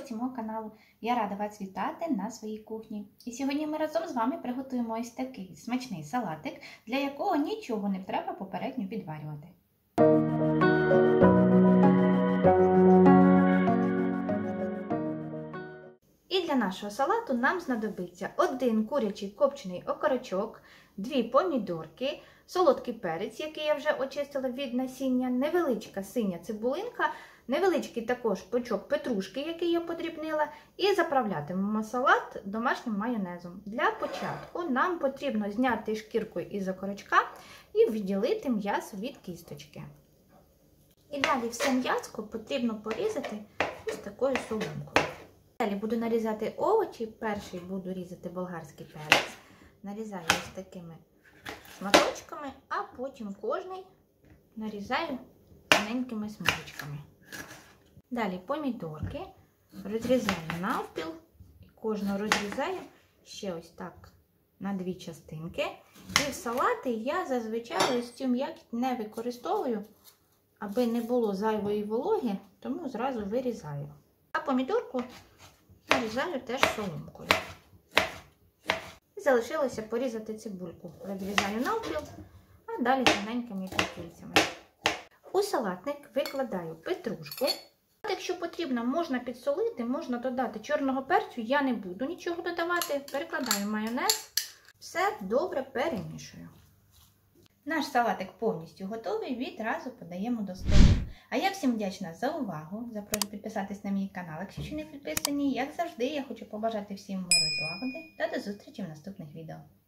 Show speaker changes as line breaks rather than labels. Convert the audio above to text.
гості мого каналу. Я рада вас вітати на своїй кухні. І сьогодні ми разом з вами приготуємо ось такий смачний салатик, для якого нічого не треба попередньо відварювати. І для нашого салату нам знадобиться 1 курячий копчений окорочок, 2 помідорки, солодкий перець, який я вже очистила від насіння, невеличка синя цибулинка, невеличкий також пучок петрушки, який я подрібнила, і заправлятимемо салат домашнім майонезом. Для початку нам потрібно зняти шкірку із окорочка і відділити м'ясо від кісточки. І далі все м'ясо потрібно порізати ось такою соломкою. Далі буду нарізати овочі. Перший буду різати болгарський перець. Нарізаю ось такими шматочками, а потім кожний нарізаю тоненькими смужечками. Далі помідорки розрізаю навпіл і кожну розрізаю ще ось так на 2 частинки. І в салати я зазвичай ось цю м'якоть не використовую, аби не було зайвої вологи, тому зразу вирізаю. А помідорку нарізаю теж соломкою. І залишилося порізати цибульку. Розрізаю навпіл, а далі тоненькими кільцями. У салатник викладаю петрушку. Якщо потрібно, можна підсолити, можна додати чорного перцю, я не буду нічого додавати. Перекладаю майонез, все добре перемішую. Наш салатик повністю готовий, відразу подаємо до столу. А я всім вдячна за увагу, запрошую підписатись на мій канал, якщо ще не підписані. Як завжди, я хочу побажати всім миру і злагоди та до зустрічі в наступних відео.